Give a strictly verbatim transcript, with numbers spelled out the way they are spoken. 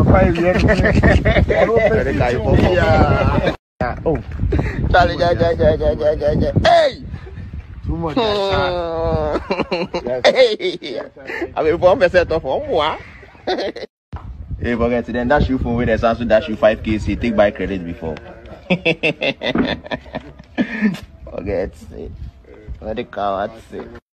five years. Oh, Charlie, ja, ja, ja, ja, ja, ja, ja. Hey! Too much. Hey! I mean, one percent of one more. Hey, forget it. Then dash you phone with the Samsung dash you five K. See, take by credit before. Forget it. Medikal, that's it.